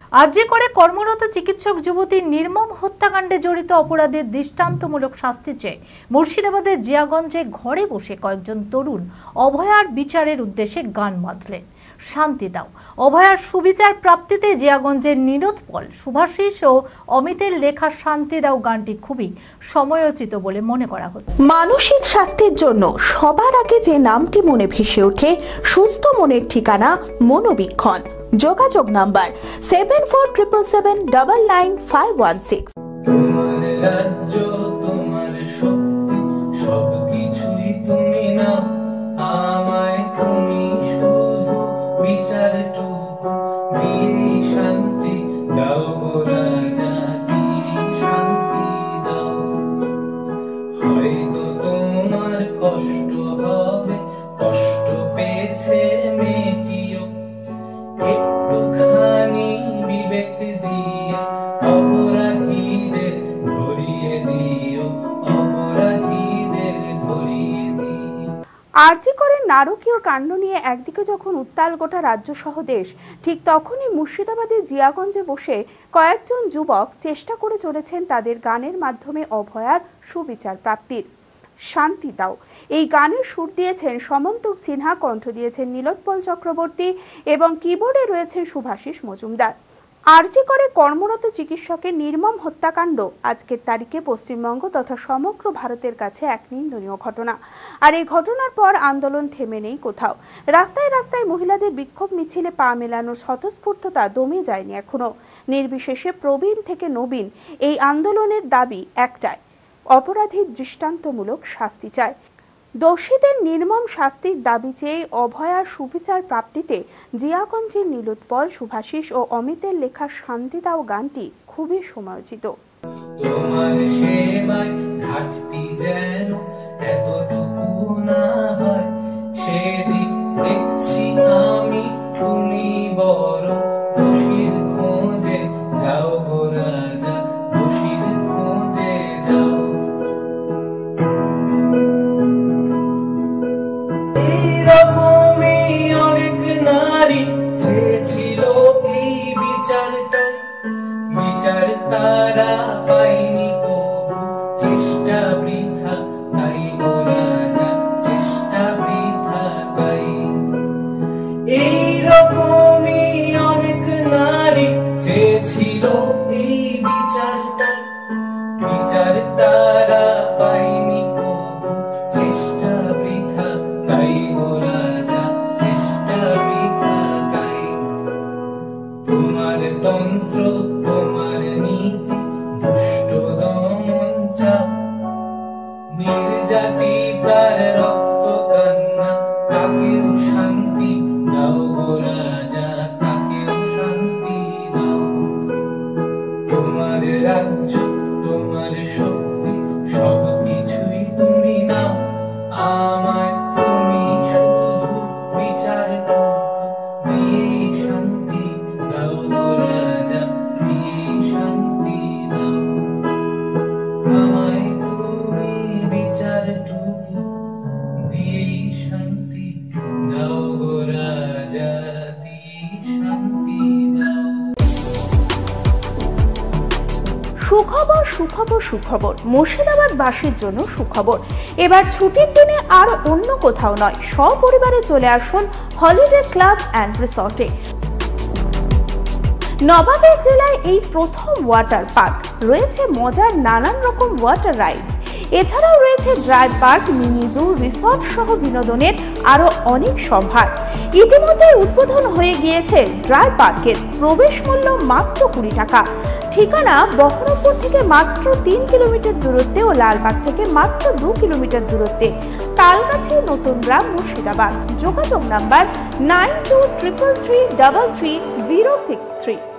আরজি করে কর্মরত চিকিৎসক যুবতীর নির্মম হত্যাকাণ্ডে জড়িত অপরাধীর দৃষ্টান্তমূলক শাস্তি চেয়ে মুর্শিদাবাদের জিয়াগঞ্জে ঘরে বসে কয়েকজন তরুণ অভয়ার বিচারের উদ্দেশ্যে গান বাঁধলেন। শান্তি দাও। অভয়ার সুবিচার প্রাপ্তিতে জিয়াগঞ্জের নীলোৎপল, শুভাশিস ও অমিতের লেখা শান্তি দাও গানটি খুবই সময়োচিত বলে মনে করা হচ্ছে। মানসিক স্বাস্থ্যের জন্য সবার আগে যে নামটি মনে ভেসে ওঠে, সুস্থ মনের ঠিকানা মনোবীক্ষণ। যোগাযোগ নাম্বার 7477799516। তোমার রাজ্য, তোমার শক্তি, সবকিছুই তুমি না, আমায় তুমি শুধু বিচারটুকু দিয়ে শান্তি দাও গো রাজা, দিয়ে শান্তি দাও। হয়তো তোমার কষ্ট হবে, কষ্ট পেয়েছে মেয়েটিও, একটুখানি বিবেক দিয়ে অপরাধীদের ধরিয়ে দিও, অপরাধীদের ধরিয়ে দিও। আরজি করে নারকীয় কাণ্ড নিয়ে একদিকে যখন উত্তাল গোটা রাজ্য সহ দেশ, ঠিক তখনই মুর্শিদাবাদের জিয়াগঞ্জে বসে কয়েকজন যুবক চেষ্টা করে চলেছেন তাদের গানের মাধ্যমে অভয়ার সুবিচার প্রাপ্তির। শান্তি দাও এই গানের সুর দিয়েছেন সমন্তক সিনহা, কণ্ঠ দিয়েছেন নীলোৎপল চক্রবর্তী এবং কিবোর্ডে রয়েছেন শুভাশিস মজুমদার। আরজি করে কর্মরত চিকিৎসকের নির্মম হত্যাকাণ্ড আজকের তারিখে পশ্চিমবঙ্গ তথা সমগ্র ভারতের কাছে এক নিন্দনীয় ঘটনা। আর এই ঘটনার পর আন্দোলন থেমে নেই কোথাও। রাস্তায় রাস্তায় মহিলাদের বিক্ষোভ মিছিলে পা মেলানোর স্বতঃস্ফূর্ততা দমে যায়নি এখনো। নির্বিশেষে প্রবীণ থেকে নবীন এই আন্দোলনের দাবি একটাই, অপরাধীর দৃষ্টান্তমূলক শাস্তি চায়। দোষীদের নির্মম শাস্তির দাবি চেয়ে অভয়ার সুবিচার প্রাপ্তিতে জিয়াগঞ্জের নীলোৎপল, শুভাশিস ও অমিতের লেখা শান্তি দাও গানটি খুবই সময়োচিত। তোমার সেবায় ঘাটতি যেন এতটুকু না হয়, সেদিক দেখছি আমি, তুমি বড় দোষীর খোঁজে যাও গো রাজা, দোষীর খোঁজে যাও। এইরকমই অনেক নারী চেয়েছিল এই বিচারটাই, বিচার তারা পাইনি কবু, চেষ্টা বৃথা তাই গো রাজা, চেষ্টা বৃথা তাই। এইরকমই অনেক নারী চেয়েছিল এই বিচারটাই, বিচার তারা পাইনি কবু, চেষ্টা বৃথা তাই গো রাজা, চেষ্টা বৃথা তাই। তোমার তন্ত্র, তোমার নীতি, দুষ্ট দমন চাপ, নির্যাতি তার রক্ত কান্না, তাকেও শান্তি দাও গো রাজা, তাকেও শান্তি দাও। তোমার রাজ্য, তোমার শক্তি, সবকিছুই তুমি নাও, আমায় তুমি শুধু বিচারটুকু দিয়ে শান্তি দাও গো রাজা, দিয়ে শান্তি দাও। আমায় তুমি বিচারটুকু দিয়ে শান্তি দাও গো রাজা, দিয়ে শান্তি দাও। সুখবর সুখবর সুখবর, মুর্শিদাবাদবাসীর জন্য সুখবর। এবার ছুটির দিনে আর অন্য কোথাও নয়, সপরিবারে চলে আসুন হলিডে ক্লাব অ্যান্ড রিসর্টে। নবাবের জেলায় এই প্রথম ওয়াটার পার্ক, রয়েছে মজার নানান রকম ওয়াটার রাইডস, এছাড়াও রয়েছে dry park, mini zoo, resort সহ বিনোদনের আরো অনেক সম্ভার। ইতিমধ্যে উদ্বোধন হয়ে গিয়েছে ড্রাই পার্কের, প্রবেশ মূল্য মাত্র 20 টাকা। ঠিকানা বহরমপুর থেকে মাত্র 3 কিলোমিটার দূরত্বে ও লালবাগ থেকে মাত্র 2 কিলোমিটার দূরত্বে, তালগাছি, নতুন গ্রাম, মুর্শিদাবাদ। যোগাযোগ নাম্বার 9233333063।